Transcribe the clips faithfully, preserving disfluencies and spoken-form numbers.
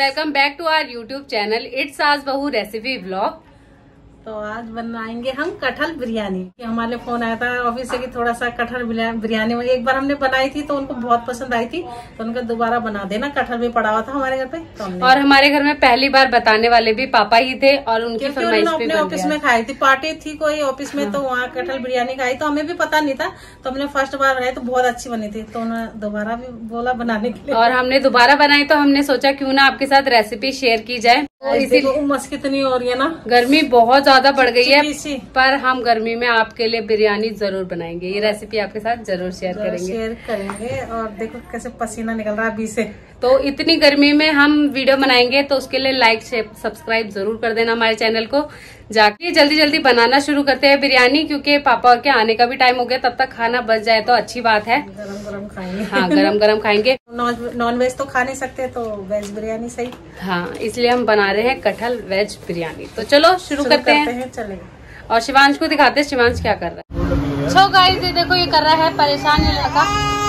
Welcome back to our YouTube channel it's Saas Bahu recipe vlog. तो आज बनाएंगे हम कटहल बिरयानी। हमारे फोन आया था ऑफिस से कि थोड़ा सा कटहल बिरयानी में एक बार हमने बनाई थी तो उनको बहुत पसंद आई थी, तो उनका दोबारा बना देना। कटहल भी पड़ा हुआ था हमारे घर पे तो और हमारे घर में पहली बार बताने वाले भी पापा ही थे और उनकी फरमाइश पे अपने ऑफिस में खाई थी, पार्टी थी कोई ऑफिस में, तो वहाँ कटहल बिरयानी खाई तो हमें भी पता नहीं था, तो हमने फर्स्ट बार बनाई तो बहुत अच्छी बनी थी, तो उन्होंने दोबारा भी बोला बनाने के लिए और हमने दोबारा बनाई। तो हमने सोचा क्यों ना आपके साथ रेसिपी शेयर की जाए। और इसी उमस कितनी हो रही है ना, गर्मी बहुत ज्यादा बढ़ गई है, पर हम गर्मी में आपके लिए बिरयानी जरूर बनाएंगे। ये रेसिपी आपके साथ जरूर शेयर करेंगे शेयर करेंगे और देखो कैसे पसीना निकल रहा है अभी से। तो इतनी गर्मी में हम वीडियो बनाएंगे तो उसके लिए लाइक शेयर सब्सक्राइब जरूर कर देना हमारे चैनल को। जाके जल्दी जल्दी बनाना शुरू करते हैं बिरयानी, क्योंकि पापा के आने का भी टाइम हो गया, तब तक खाना बच जाए तो अच्छी बात है। गरम गरम खाएंगे। हाँ गरम गरम खाएंगे। नॉन वेज तो खा नहीं सकते तो वेज बिरयानी सही। हाँ इसलिए हम बना रहे हैं कटहल वेज बिरयानी। तो चलो शुरू करते हैं। चलेगा। और शिवांश को दिखाते हैं शिवांश क्या कर रहा है। सो गाइस ये देखो ये कर रहा है परेशान, ये लड़का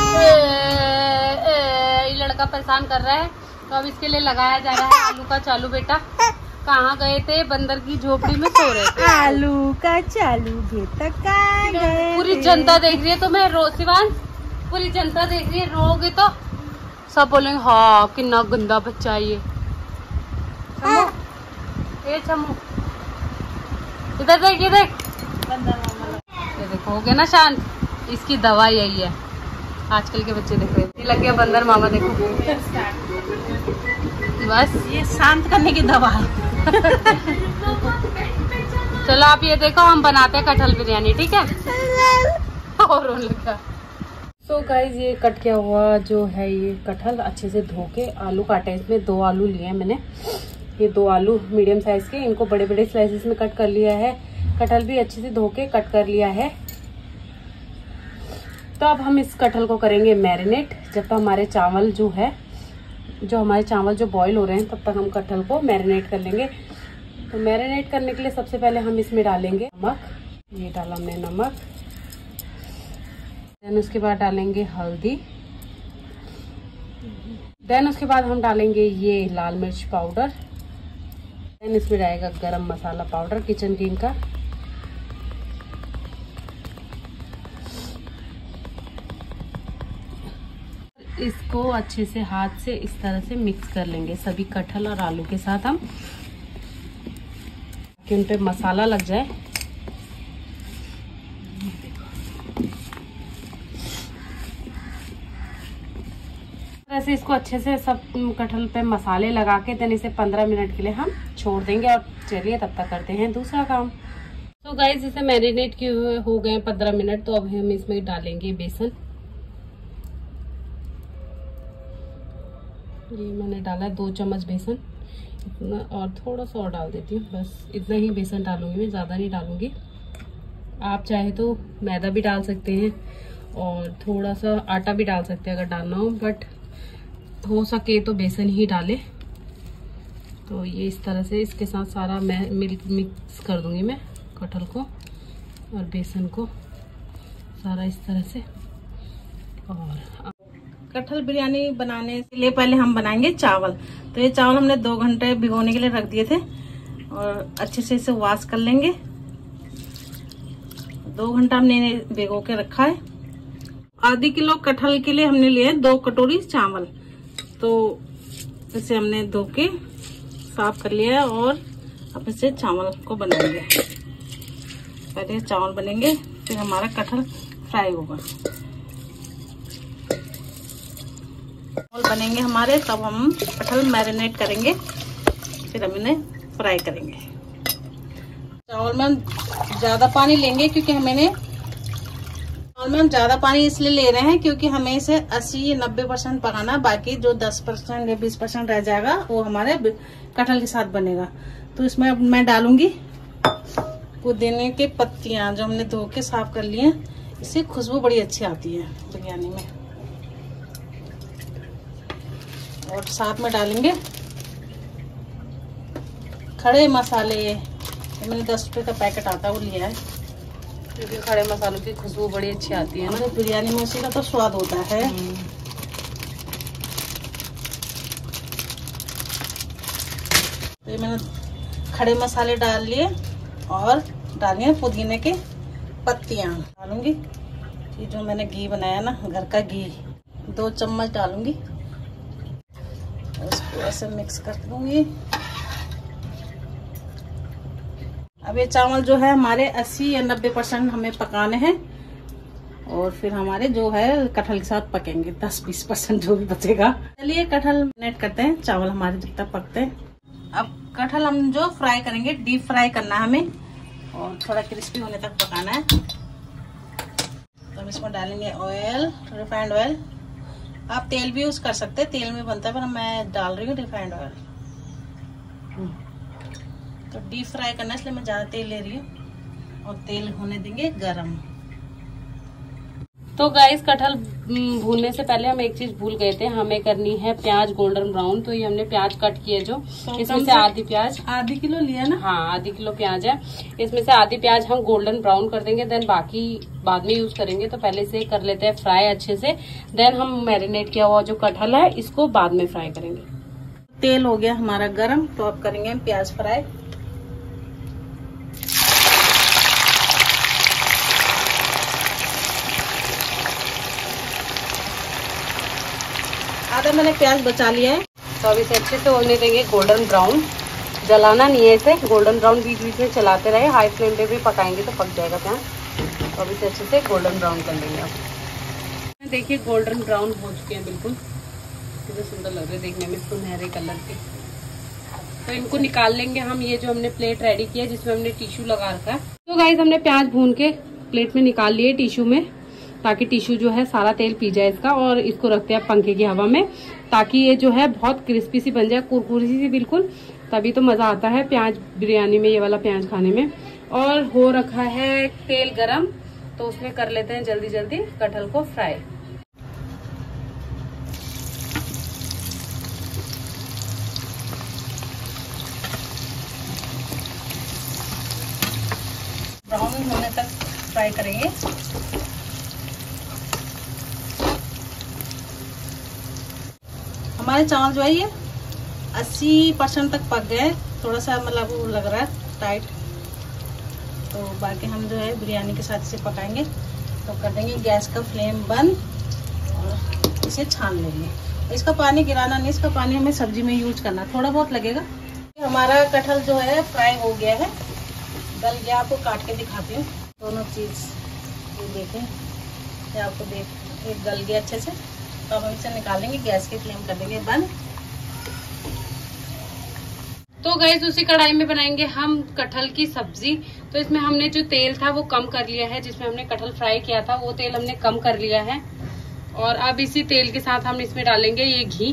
ये लड़का परेशान कर रहा है। तो अब इसके लिए लगाया जा रहा है आलू का चालू। बेटा कहाँ गए थे? बंदर की झोपड़ी में सो रहे थे। आलू का चालू बेटा कहाँ गए? पूरी जनता देख रही है तुम्हें रो शिवांश, पूरी जनता देख रही है, रोगे तो सब बोलेंगे हाँ कितना गंदा बच्चा है ये। ये छमू इधर देख, ये देख, ये देखो हो गया ना शांत। इसकी दवा यही है, आजकल के बच्चे देख रहे हैं। लग गया बंदर मामा, देखो बस ये शांत करने की दवा है। चलो आप ये देखो हम बनाते हैं कटहल बिरयानी, ठीक है? और रोने लगा। सो गाइस ये कट किया हुआ जो है ये कटहल अच्छे से धो के आलू काटे। इसमें दो आलू लिए हैं मैंने, ये दो आलू मीडियम साइज के, इनको बड़े बड़े स्लाइसेस में कट कर लिया है। कटहल भी अच्छे से धो के कट कर लिया है। तो अब हम इस कटहल को करेंगे मैरिनेट। जब तक हमारे चावल जो है जो हमारे चावल जो बॉईल हो रहे हैं तब तक हम कटहल को मैरिनेट कर लेंगे। तो मैरिनेट करने के लिए सबसे पहले हम इसमें डालेंगे नमक, ये डाला हमने नमक। देन उसके बाद डालेंगे हल्दी। देन उसके बाद हम डालेंगे ये लाल मिर्च पाउडर। देन इसमें जाएगा गरम मसाला पाउडर किचन किंग का। इसको अच्छे से हाथ से इस तरह से मिक्स कर लेंगे सभी कटहल और आलू के साथ हम, कि उन पे मसाला लग जाए। ऐसे इसको अच्छे से सब कटहल पे मसाले लगा के देन इसे पंद्रह मिनट के लिए हम छोड़ देंगे। और चलिए तब तक करते हैं दूसरा काम। तो गाइस इसे मैरिनेट किए हुए हो गए पंद्रह मिनट। तो अब हम इसमें डालेंगे बेसन। ये मैंने डाला दो चम्मच बेसन, इतना, और थोड़ा सा और डाल देती हूँ, बस इतना ही बेसन डालूंगी मैं, ज़्यादा नहीं डालूंगी। आप चाहे तो मैदा भी डाल सकते हैं और थोड़ा सा आटा भी डाल सकते हैं अगर डालना हो, बट हो सके तो बेसन ही डालें। तो ये इस तरह से इसके साथ सारा मैं मिक्स कर दूंगी मैं कटहल को और बेसन को सारा इस तरह से। और कटहल बिरयानी बनाने के लिए पहले हम बनाएंगे चावल। तो ये चावल हमने दो घंटे भिगोने के लिए रख दिए थे और अच्छे से इसे वॉश कर लेंगे। दो घंटा हमने भिगो के रखा है। आधी किलो कटहल के लिए हमने लिए दो कटोरी चावल। तो इसे हमने धो के साफ कर लिया है और अब इसे चावल को बनाएंगे। पहले चावल बनेंगे फिर हमारा कटहल फ्राई होगा। चावल बनेंगे हमारे, तब हम कटहल मैरिनेट करेंगे, फिर हम इन्हें फ्राई करेंगे। चावल में हम ज्यादा पानी लेंगे क्योंकि हमें चावल में हम ज्यादा पानी इसलिए ले रहे हैं क्योंकि हमें इसे अस्सी नब्बे परसेंट पकाना, बाकी जो दस परसेंट या बीस परसेंट रह जाएगा वो हमारे कटहल के साथ बनेगा। तो इसमें अब मैं डालूंगी पुदीने की पत्तियां जो हमने धो के साफ कर ली हैं। इससे खुशबू बड़ी अच्छी आती है बिरयानी में। और साथ में डालेंगे खड़े मसाले। ये मैंने दस रुपए का पैकेट आता है वो लिया है, क्योंकि खड़े मसालों की खुशबू बड़ी अच्छी आती है ना बिरयानी में, उसी का तो स्वाद होता है। मैंने खड़े मसाले डाल लिए और डालिए पुदीने की पत्तियां डालूंगी। ये जो मैंने घी बनाया ना, घर का घी, दो चम्मच डालूंगी। इसको ऐसे मिक्स कर दूंगी। अब ये चावल जो है हमारे अस्सी या नब्बे परसेंट हमें पकाने हैं और फिर हमारे जो है कटहल के साथ पकेंगे दस बीस परसेंट जो भी बचेगा। चलिए कटहल मैरिनेट करते हैं, चावल हमारे जब तक पकते हैं। अब कटहल हम जो फ्राई करेंगे, डीप फ्राई करना है हमें और थोड़ा क्रिस्पी होने तक पकाना है। तो हम इसमें डालेंगे ऑयल, रिफाइंड ऑयल। आप तेल भी यूज कर सकते हैं, तेल में बनता है, पर मैं डाल रही हूँ रिफाइंड ऑयल। तो डीप फ्राई करना है इसलिए मैं ज्यादा तेल ले रही हूँ और तेल होने देंगे गरम। तो गाइस कटहल भूनने से पहले हम एक चीज भूल गए थे, हमें करनी है प्याज गोल्डन ब्राउन। तो ये हमने प्याज कट किए जो, तो इसमें से आधी प्याज, आधी किलो लिया ना? हाँ आधी किलो प्याज है। इसमें से आधी प्याज हम गोल्डन ब्राउन कर देंगे, देन बाकी बाद में यूज करेंगे। तो पहले से कर लेते हैं फ्राई अच्छे से, देन हम मैरिनेट किया हुआ जो कटहल है इसको बाद में फ्राई करेंगे। तेल हो गया हमारा गरम, तो अब करेंगे हम प्याज फ्राई। आधा मैंने प्याज बचा लिया है। तो अब इसे अच्छे से होने देंगे गोल्डन ब्राउन। जलाना नहीं है इसे, गोल्डन ब्राउन बीच बीच में चलाते रहे। हाई फ्लेम पे भी पकाएंगे तो पक जाएगा प्याज। तो अब इसे अच्छे से गोल्डन ब्राउन कर लेंगे। अब देखिए गोल्डन ब्राउन हो चुके हैं बिल्कुल, कितने सुंदर लग रहे हैं देखने में सुनहरे कलर के। तो इनको निकाल लेंगे हम। ये जो हमने प्लेट रेडी किया जिसमें हमने टिश्यू लगा रखा है। तो गाइस हमने प्याज भून के प्लेट में निकाल लिए टिश्यू में, ताकि टिश्यू जो है सारा तेल पी जाए इसका। और इसको रखते हैं पंखे की हवा में, ताकि ये जो है बहुत क्रिस्पी सी बन जाए, कुरकुरी सी बिल्कुल। तभी तो मजा आता है प्याज बिरयानी में, ये वाला प्याज खाने में। और हो रखा है तेल गरम, तो उसमें कर लेते हैं जल्दी जल्दी कटहल को फ्राई। ब्राउन होने तक फ्राई करेंगे। हमारे चावल जो है ये अस्सी परसेंट तक पक गए। थोड़ा सा मतलब वो लग रहा है टाइट, तो बाकी हम जो है बिरयानी के साथ इसे पकाएंगे। तो कर देंगे गैस का फ्लेम बंद और इसे छान लेंगे। इसका पानी गिराना नहीं, इसका पानी हमें सब्जी में यूज करना, थोड़ा बहुत लगेगा। हमारा कटहल जो है फ्राई हो गया है, गल गया। आपको काट के दिखाती हूँ दोनों चीज, ये देखें, ये आपको देख एक गल गया अच्छे से। तो अब हम इसे निकालेंगे, गैस की फ्लेम कर देंगे बंद। तो गैस उसी कढ़ाई में बनाएंगे हम कटहल की सब्जी। तो इसमें हमने जो तेल था वो कम कर लिया है, जिसमें हमने कटहल फ्राई किया था वो तेल हमने कम कर लिया है। और अब इसी तेल के साथ हम इसमें डालेंगे ये घी,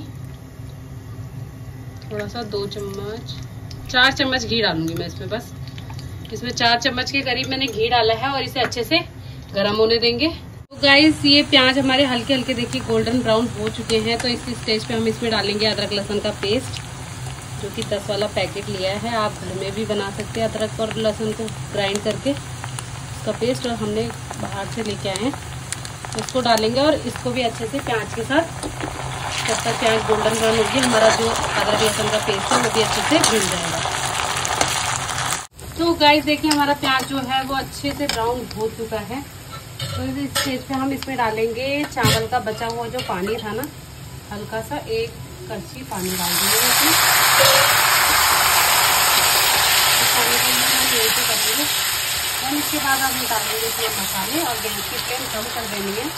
थोड़ा सा, दो चम्मच, चार चम्मच घी डालूंगी मैं इसमें। बस इसमें चार चम्मच के करीब मैंने घी डाला है और इसे अच्छे से गर्म होने देंगे। तो गाइस ये प्याज हमारे हल्के हल्के देखिए गोल्डन ब्राउन हो चुके हैं। तो इस स्टेज पे हम इसमें डालेंगे अदरक लहसुन का पेस्ट, जो कि दस वाला पैकेट लिया है। आप घर में भी बना सकते हैं अदरक और लहसुन को ग्राइंड करके इसका पेस्ट, और हमने बाहर से लेके आए हैं। इसको डालेंगे और इसको भी अच्छे से प्याज के साथ, जब तक प्याज गोल्डन ब्राउन होगी हमारा जो अदरक लहसुन का पेस्ट है वो भी अच्छे से भून जाएगा। तो गाइस देखिए हमारा प्याज जो है वो अच्छे से ब्राउन हो चुका है। तो इस स्टेज पे हम इसमें डालेंगे चावल का बचा हुआ जो पानी था ना, हल्का सा एक कड़छी पानी डाल देंगे इसमें। पानी को यही से कर देंगे। और इसके बाद हम डालेंगे इसमें मसाले और गैस की फ्लेम कम कर देनी है।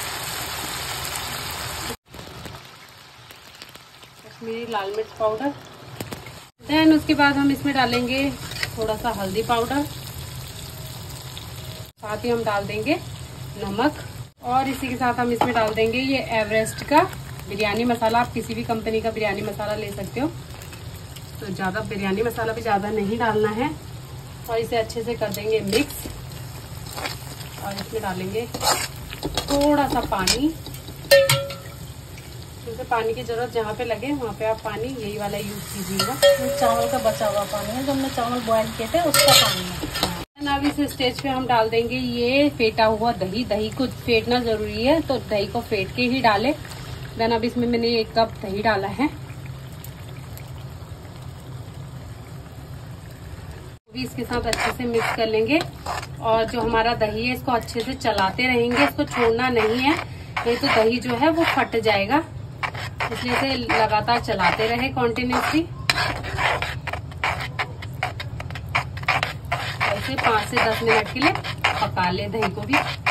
कश्मीरी लाल मिर्च पाउडर, देन उसके बाद हम इसमें डालेंगे थोड़ा सा हल्दी पाउडर, साथ ही हम डाल देंगे नमक, और इसी के साथ हम इसमें डाल देंगे ये एवरेस्ट का बिरयानी मसाला। आप किसी भी कंपनी का बिरयानी मसाला ले सकते हो। तो ज़्यादा बिरयानी मसाला भी ज़्यादा नहीं डालना है। और इसे अच्छे से कर देंगे मिक्स, और इसमें डालेंगे थोड़ा सा पानी। जैसे पानी की जरूरत जहाँ पे लगे वहाँ पे आप पानी यही वाला यूज कीजिएगा। चावल का बचा हुआ पानी है, जो हमने चावल बॉयल किए थे उसका पानी है। अब इस स्टेज पे हम डाल देंगे ये फेटा हुआ दही। दही को फेंटना जरूरी है, तो दही को फेंट के ही डालें। देन अब इसमें मैंने एक कप दही डाला है। भी इसके साथ अच्छे से मिक्स कर लेंगे। और जो हमारा दही है इसको अच्छे से चलाते रहेंगे, इसको छोड़ना नहीं है, नहीं तो दही जो है वो फट जाएगा। इसलिए इसे लगातार चलाते रहे कॉन्टिन्यूसली। ऐसे पाँच से दस मिनट के लिए पका ले दही को भी।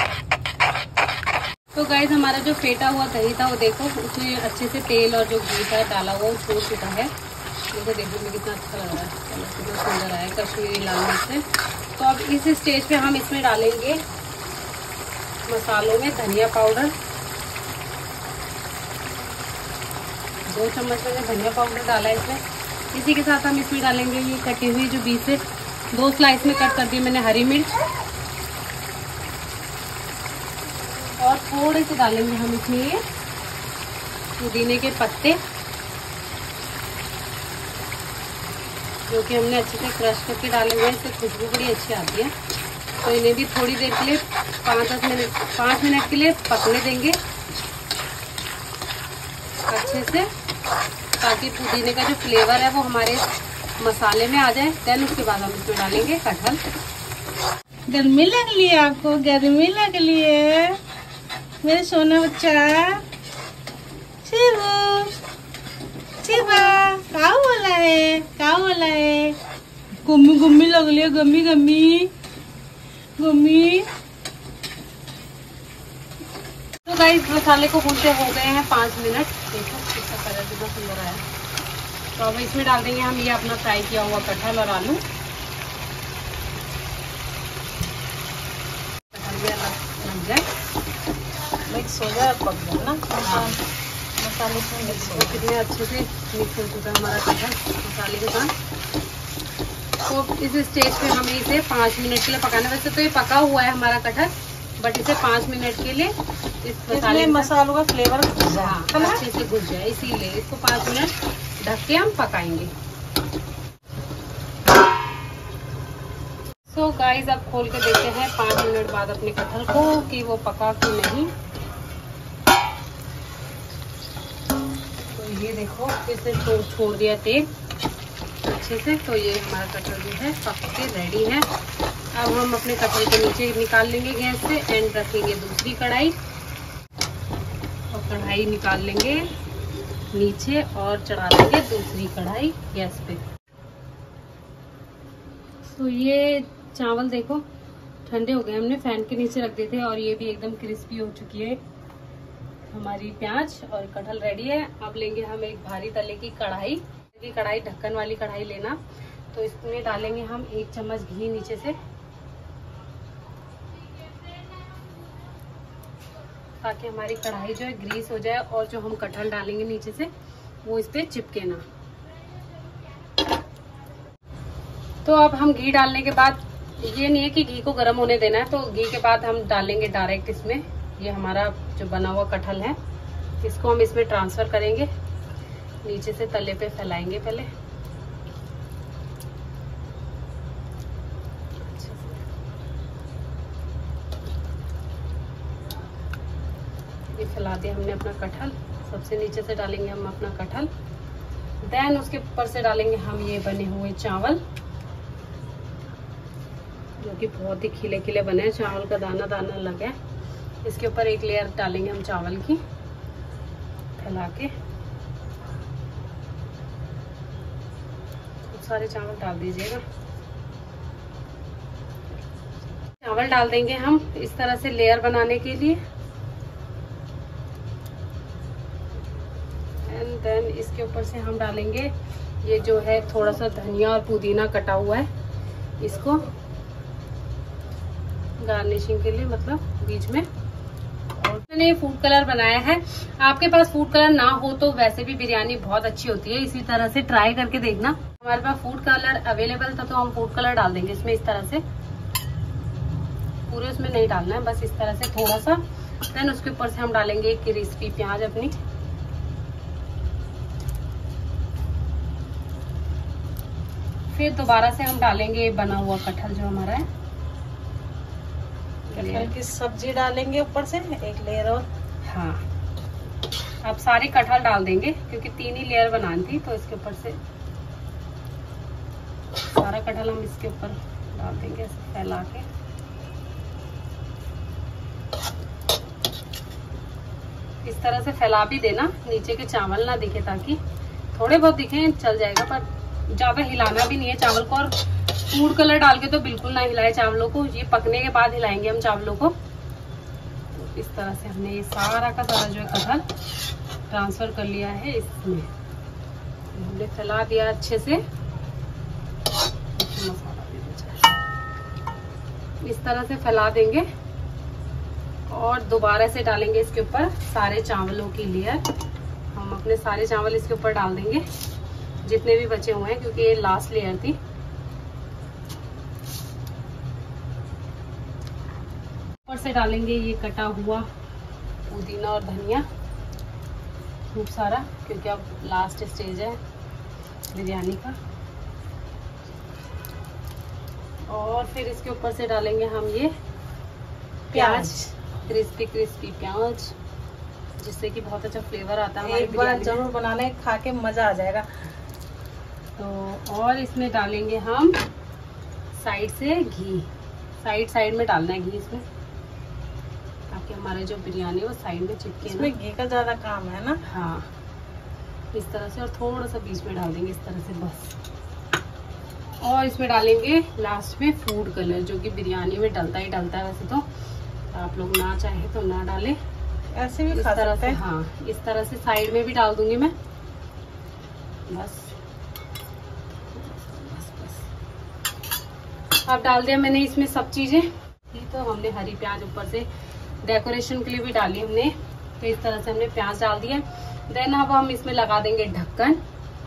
तो गाइस हमारा जो फेटा हुआ दही था वो देखो उसमें अच्छे से तेल और जो घी था डाला हुआ वो छोड़ चुका है। देखो देखने में कितना अच्छा लग रहा है, कितना सुंदर आया कश्मीरी लाल मिर्च से। तो अब इस स्टेज पे हम इसमें डालेंगे मसालों में धनिया पाउडर, दो चम्मच मैंने धनिया पाउडर डाला है इसमें। इसी के साथ हम इसमें डालेंगे ये कटी हुई जो बीच से दो स्लाइस में कट कर दी मैंने हरी मिर्च, और थोड़े से डालेंगे हम इसमें ये पुदीने के पत्ते जो कि हमने अच्छे से क्रश करके डाले हुए हैं, इससे खुशबू बड़ी अच्छी आती है। तो इन्हें भी थोड़ी देर के लिए पाँच दस मिनट पाँच मिनट के लिए पकने देंगे अच्छे से, ताकि पुदीने का जो फ्लेवर है वो हमारे मसाले में आ जाए। देन उसके बाद हम इसमें डालेंगे कटहल। गर्मी लग रही है आपको? गर्मी लग रही है मेरे सोना बच्चा शिवू। शिवा क्या बोला है? क्या बोला है? गुम्मी गुम्मी लग रही है, गम्मी गम्मी गम्मी। तो गाइस मसाले को भूनते हो गए हैं पाँच मिनट। देखो कितना कलर कितना सुंदर आया। तो अब इसमें डाल देंगे हम ये अपना फ्राई किया हुआ कटहल और आलू। लग जाए मिक्स हो जाए, पक जाए ना मसाले से मिक्स हो। कितने अच्छे से मिक्स हो चुका है हमारा कटहल मसाले के साथ। तो इस स्टेज पे हमें इसे पाँच मिनट के लिए पकाना। वैसे तो ये पका हुआ है हमारा कटहल, बट इसे पाँच मिनट के लिए इस मसाले मसालों का फ्लेवर हाँ अच्छे से घुस जाए, इसीलिए इसको पाँच मिनट ढक के हम पकाएंगे। सो so गाइस अब खोल के देखते हैं पाँच मिनट बाद अपने कटहल को कि वो पका कि नहीं। तो ये देखो इसने छोड़ छोड़ दिया तेल अच्छे से। तो ये हमारा कटहल जो है पक के रेडी है। अब हम अपने कटहल को नीचे निकाल लेंगे गैस से एंड रखेंगे दूसरी कढ़ाई, और कढ़ाई निकाल लेंगे नीचे और चढ़ा देंगे दूसरी कढ़ाई गैस पे। तो ये चावल देखो ठंडे हो गए, हमने फैन के नीचे रख दिए थे और ये भी एकदम क्रिस्पी हो चुकी है हमारी प्याज और कटहल रेडी है। अब लेंगे हम एक भारी तले की कढ़ाई की कढ़ाई ढक्कन वाली कढ़ाई लेना। तो इसमें डालेंगे हम एक चम्मच घी नीचे से, ताकि हमारी कढ़ाई जो है ग्रीस हो जाए और जो हम कटहल डालेंगे नीचे से वो इस पे चिपके ना। तो अब हम घी डालने के बाद ये नहीं है कि घी को गर्म होने देना है, तो घी के बाद हम डालेंगे डायरेक्ट इसमें ये हमारा जो बना हुआ कटहल है, इसको हम इसमें ट्रांसफर करेंगे, नीचे से तले पे फैलाएंगे पहले ये फैला दिया हमने अपना कटहल। सबसे नीचे से डालेंगे हम अपना कटहल, देन उसके ऊपर से डालेंगे हम ये बने हुए चावल जो कि बहुत ही खिले खिले बने हैं, चावल का दाना दाना लगा है। इसके ऊपर एक लेयर डालेंगे हम चावल की फैला के। खूब सारे चावल डाल दीजिएगा। चावल डाल देंगे हम इस तरह से लेयर बनाने के लिए, एंड देन इसके ऊपर से हम डालेंगे ये जो है थोड़ा सा धनिया और पुदीना कटा हुआ है, इसको गार्निशिंग के लिए मतलब बीच में। और मैंने ये फूड कलर बनाया है, आपके पास फूड कलर ना हो तो वैसे भी बिरयानी बहुत अच्छी होती है, इसी तरह से ट्राई करके देखना। हमारे पास फूड कलर अवेलेबल था तो हम फूड कलर डाल देंगे इसमें इस तरह से, पूरे उसमें नहीं डालना है, बस इस तरह से थोड़ा सा। देन उसके ऊपर से हम डालेंगे एक क्रिस्पी प्याज अपनी, फिर दोबारा से हम डालेंगे बना हुआ कटहल जो हमारा है, कटहल की सब्जी डालेंगे ऊपर से एक लेयर और। हाँ अब सारी कटहल डाल देंगे क्योंकि तीन ही लेयर बनानी थी, तो इसके ऊपर से सारा कटहल हम इसके ऊपर डाल देंगे ऐसे फैला के। इस तरह से फैला भी देना, नीचे के चावल ना दिखे, ताकि थोड़े बहुत दिखे चल जाएगा, पर ज्यादा हिलाना भी नहीं है चावल को। और फूड कलर डाल के तो बिल्कुल ना हिलाए चावलों को, ये पकने के बाद हिलाएंगे हम चावलों को। तो इस तरह से हमने ये सारा का सारा जो है कटहल ट्रांसफर कर लिया है इसमें। हमने फैला दिया अच्छे से, मसाला भी बचा है। इस तरह से फैला देंगे और दोबारा से डालेंगे इसके ऊपर सारे चावलों की लेयर। हम अपने सारे चावल इसके ऊपर डाल देंगे जितने भी बचे हुए हैं, क्योंकि ये लास्ट लेयर थी। ऊपर से डालेंगे ये कटा हुआ पुदीना और धनिया खूब सारा, क्योंकि अब लास्ट स्टेज है बिरयानी का। और फिर इसके ऊपर से डालेंगे हम ये प्याज, क्रिस्पी क्रिस्पी प्याज, जिससे कि बहुत अच्छा फ्लेवर आता है। एक बार जरूर बनाने, खा के मजा आ जाएगा। तो और इसमें डालेंगे हम साइड से घी, साइड साइड में डालना है घी इसमें, ताकि हमारा जो बिरयानी है वो साइड में चिपके। इसमें घी का ज्यादा काम है ना। हाँ, इस तरह से। और थोड़ा सा बीच में डाल देंगे इस तरह से बस। और इसमें डालेंगे लास्ट में फूड कलर, जो कि बिरयानी में डलता ही डलता है वैसे तो, आप लोग ना चाहे तो ना डालें, ऐसे भी इस खा तरह सकते से। हैं। हाँ, इस तरह से साइड में भी डाल दूंगी मैं बस बस बस। अब डाल दिया मैंने इसमें सब चीजें। तो हमने हरी प्याज ऊपर से डेकोरेशन के लिए भी डाली हमने, तो इस तरह से हमने प्याज डाल दिया। देन अब हम इसमें लगा देंगे ढक्कन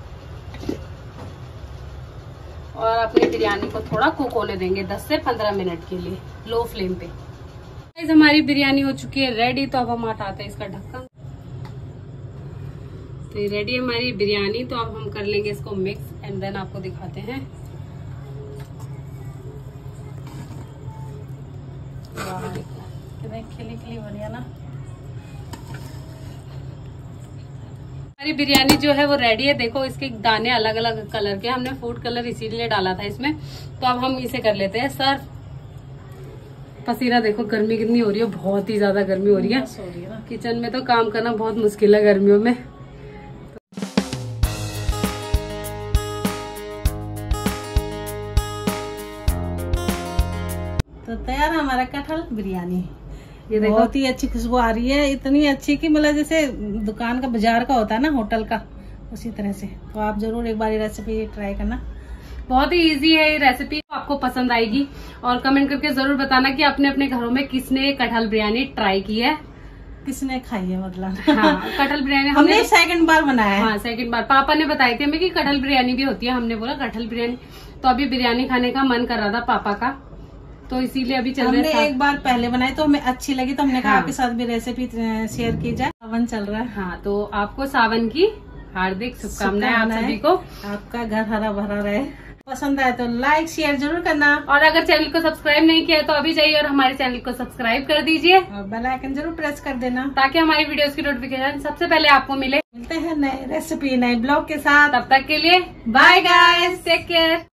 और अपनी बिरयानी को थोड़ा कुक होने देंगे दस से पंद्रह मिनट के लिए लो फ्लेम पे। हमारी बिरयानी हो चुकी है रेडी। तो अब हम हटाते हैं इसका ढक्कन। तो ये रेडी है हमारी बिरयानी। तो अब हम कर लेंगे इसको मिक्स एंड देन आपको दिखाते हैं। कितनी खिली खिली बनी है ना हमारी बिरयानी जो है वो रेडी है। देखो इसके दाने अलग अलग कलर के, हमने फूड कलर इसीलिए डाला था इसमें। तो अब हम इसे कर लेते हैं सर्व। पसीना देखो, गर्मी कितनी हो रही है, बहुत ही ज्यादा गर्मी हो रही है। हो रही है ना। किचन में तो काम करना बहुत मुश्किल है गर्मियों में। तो तैयार है हमारा कटहल बिरयानी। ये देखो, बहुत ही अच्छी खुशबू आ रही है, इतनी अच्छी कि मतलब जैसे दुकान का बाजार का होता है ना, होटल का, उसी तरह से। तो आप जरूर एक बार ये रेसिपी ट्राई करना। बहुत ही इजी है ये रेसिपी, आपको पसंद आएगी। और कमेंट करके जरूर बताना कि अपने अपने घरों में किसने कटहल बिरयानी ट्राई की है, किसने खाई है मतलब। हाँ, कटहल बिरयानी हमने, हमने सेकंड बार बनाया है। हाँ, सेकंड बार। पापा ने बताई थी हमें कि कटहल बिरयानी भी होती है। हमने बोला कटहल बिरयानी, तो अभी बिरयानी खाने का मन कर रहा था पापा का, तो इसीलिए अभी चल रहे। हमने एक बार पहले बनाई तो हमें अच्छी लगी, तो हमने कहा हाँ। आपके साथ भी रेसिपी शेयर की जाए। सावन चल रहा है। हाँ, तो आपको सावन की हार्दिक शुभकामनाएं आप सभी को। आपका घर हरा भरा रहे। पसंद आए तो लाइक शेयर जरूर करना, और अगर चैनल को सब्सक्राइब नहीं किया तो अभी जाइए और हमारे चैनल को सब्सक्राइब कर दीजिए, और बेल आइकन जरूर प्रेस कर देना, ताकि हमारी वीडियोस की नोटिफिकेशन सबसे पहले आपको मिले। मिलते हैं नए रेसिपी नए ब्लॉग के साथ। तब तक के लिए बाय गाइस, टेक केयर।